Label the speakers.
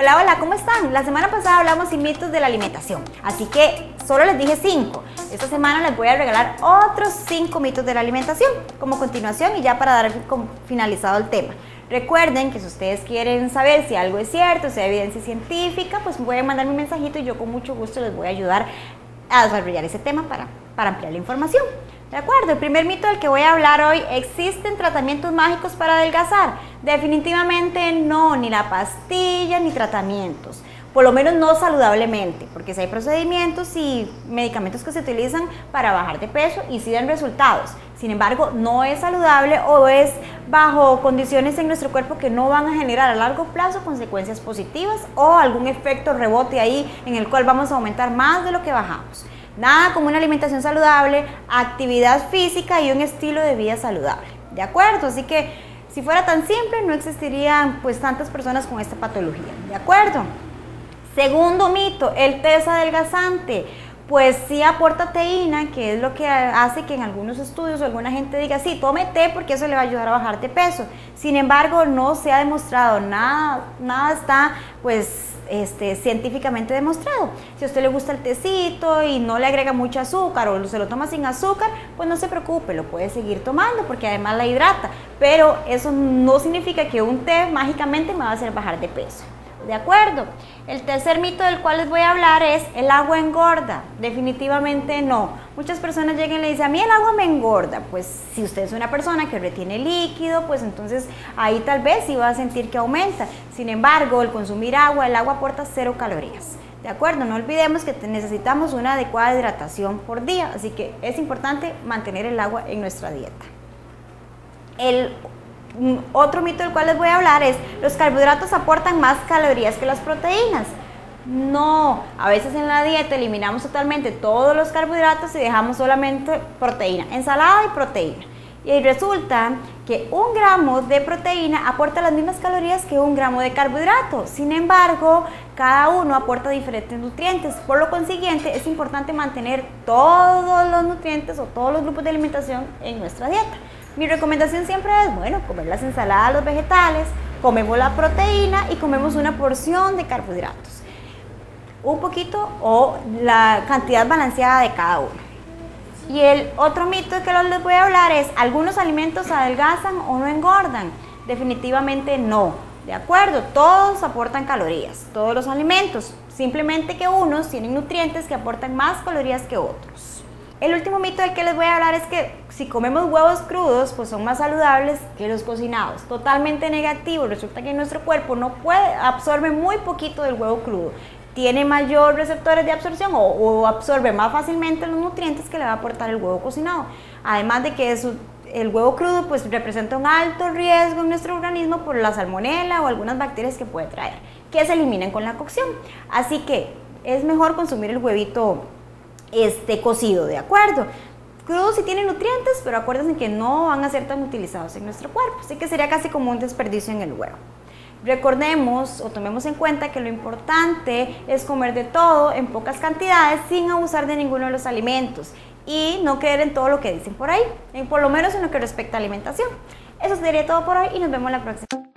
Speaker 1: Hola, hola, ¿cómo están? La semana pasada hablamos sin mitos de la alimentación, así que solo les dije 5. Esta semana les voy a regalar otros 5 mitos de la alimentación como continuación y ya para dar finalizado el tema. Recuerden que si ustedes quieren saber si algo es cierto, si hay evidencia científica, pues pueden mandarme un mensajito y yo con mucho gusto les voy a ayudar a desarrollar ese tema para ampliar la información. ¿De acuerdo? El primer mito del que voy a hablar hoy: ¿existen tratamientos mágicos para adelgazar? Definitivamente no, ni la pastilla ni tratamientos. Por lo menos no saludablemente, porque si hay procedimientos y medicamentos que se utilizan para bajar de peso y sí dan resultados. Sin embargo, no es saludable o es bajo condiciones en nuestro cuerpo que no van a generar a largo plazo consecuencias positivas o algún efecto rebote ahí en el cual vamos a aumentar más de lo que bajamos. Nada como una alimentación saludable, actividad física y un estilo de vida saludable. ¿De acuerdo? Así que si fuera tan simple, no existirían pues tantas personas con esta patología. ¿De acuerdo? Segundo mito, el té es adelgazante. Pues sí aporta teína, que es lo que hace que en algunos estudios alguna gente diga, sí, tome té porque eso le va a ayudar a bajar de peso. Sin embargo, no se ha demostrado, nada está pues científicamente demostrado. Si a usted le gusta el tecito y no le agrega mucho azúcar o se lo toma sin azúcar, pues no se preocupe, lo puede seguir tomando porque además la hidrata. Pero eso no significa que un té mágicamente me va a hacer bajar de peso. ¿De acuerdo? El tercer mito del cual les voy a hablar es: ¿el agua engorda? Definitivamente no. Muchas personas llegan y le dicen, a mí el agua me engorda. Pues si usted es una persona que retiene líquido, pues entonces ahí tal vez sí va a sentir que aumenta. Sin embargo, el consumir agua, el agua aporta 0 calorías. ¿De acuerdo? No olvidemos que necesitamos una adecuada hidratación por día, así que es importante mantener el agua en nuestra dieta. Otro mito del cual les voy a hablar es: ¿los carbohidratos aportan más calorías que las proteínas? No, a veces en la dieta eliminamos totalmente todos los carbohidratos y dejamos solamente proteína, ensalada y proteína. Y resulta que 1 gramo de proteína aporta las mismas calorías que 1 gramo de carbohidrato. Sin embargo, cada uno aporta diferentes nutrientes. Por lo consiguiente, es importante mantener todos los nutrientes o todos los grupos de alimentación en nuestra dieta. Mi recomendación siempre es, bueno, comer las ensaladas, los vegetales, comemos la proteína y comemos una porción de carbohidratos. Un poquito o la cantidad balanceada de cada uno. Y el otro mito que les voy a hablar es: ¿algunos alimentos adelgazan o no engordan? Definitivamente no. ¿De acuerdo? Todos aportan calorías, todos los alimentos. Simplemente que unos tienen nutrientes que aportan más calorías que otros. El último mito del que les voy a hablar es que si comemos huevos crudos, pues son más saludables que los cocinados. Totalmente negativo. Resulta que nuestro cuerpo absorbe muy poquito del huevo crudo. Tiene mayor receptores de absorción o absorbe más fácilmente los nutrientes que le va a aportar el huevo cocinado. Además de que el huevo crudo pues representa un alto riesgo en nuestro organismo por la salmonela o algunas bacterias que puede traer, que se eliminan con la cocción. Así que es mejor consumir el huevito cocido, ¿de acuerdo? Crudo sí tiene nutrientes, pero acuérdense que no van a ser tan utilizados en nuestro cuerpo, así que sería casi como un desperdicio en el huevo. Recordemos o tomemos en cuenta que lo importante es comer de todo en pocas cantidades sin abusar de ninguno de los alimentos y no creer en todo lo que dicen por ahí, por lo menos en lo que respecta a alimentación. Eso sería todo por hoy y nos vemos la próxima.